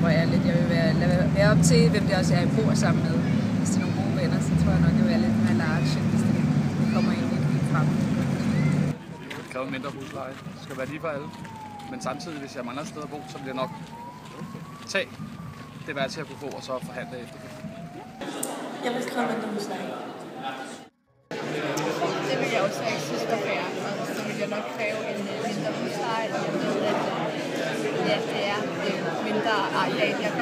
tror jeg lidt, jeg vil være op til, hvem det også er, jeg bor sammen med. Hvis det er nogle gode venner, så tror jeg nok, jeg vil være lidt mere large, hvis det kommer ind lidt frem. Det kræver mindre husleje. Det skal være lige for alle. Men samtidig, hvis jeg mangler et sted at bo, så vil jeg nok tage det værd til at kunne få, og så forhandle efter det. Jeg vil kræve mindre husleje. Det vil jeg også ikke synes var fair, og så vil jeg nok kræve en mindre husleje, og jeg ved, at det er mindre areal, jeg